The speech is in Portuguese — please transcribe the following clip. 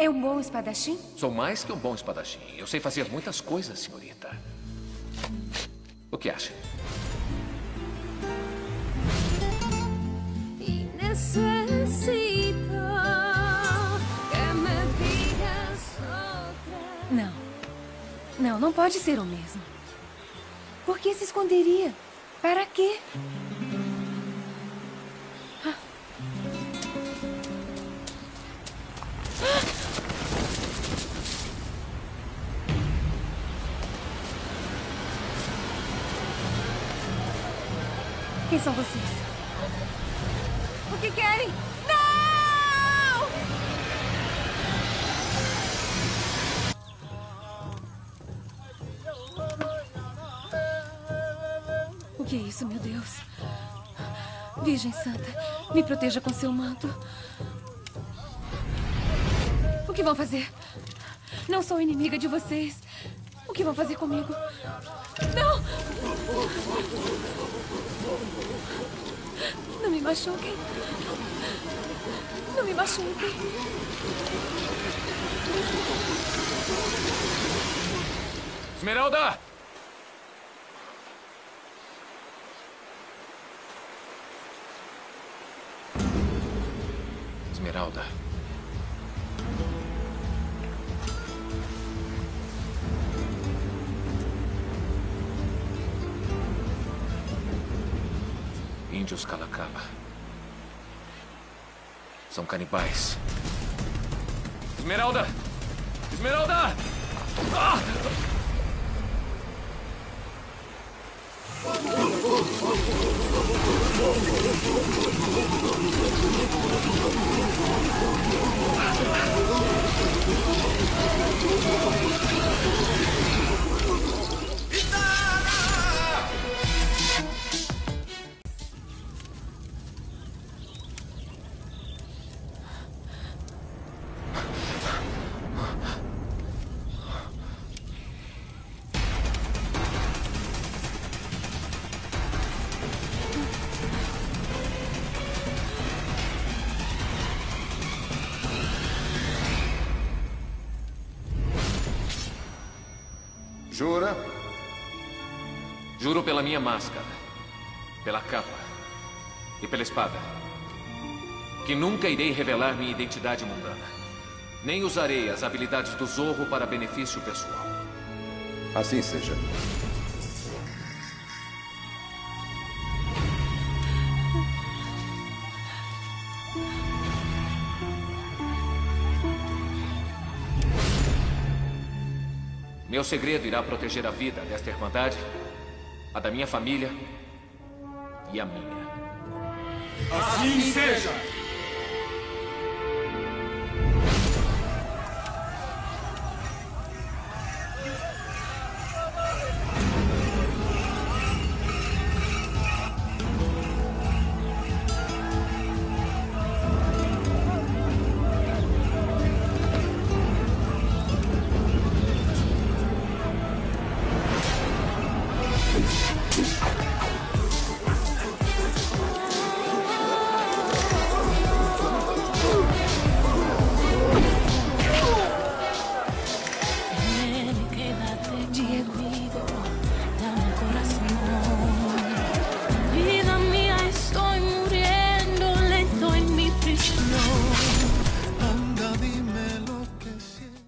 É um bom espadachim? Sou mais que um bom espadachim. Eu sei fazer muitas coisas, senhorita. O que acha? Não. Não, não pode ser o mesmo. Por que se esconderia? Para quê? Quem são vocês? O que querem? Não! O que é isso, meu Deus? Virgem Santa, me proteja com seu manto. O que vão fazer? Não sou inimiga de vocês. O que vão fazer comigo? Não! Não me machuquem. Não me machuquem. Esmeralda! Esmeralda. Índios Kalakaba. São canibais. Esmeralda! Esmeralda! Ah! Jura? Juro pela minha máscara, pela capa e pela espada, que nunca irei revelar minha identidade mundana. Nem usarei as habilidades do Zorro para benefício pessoal. Assim seja. Meu segredo irá proteger a vida desta Irmandade, a da minha família e a minha. Assim seja!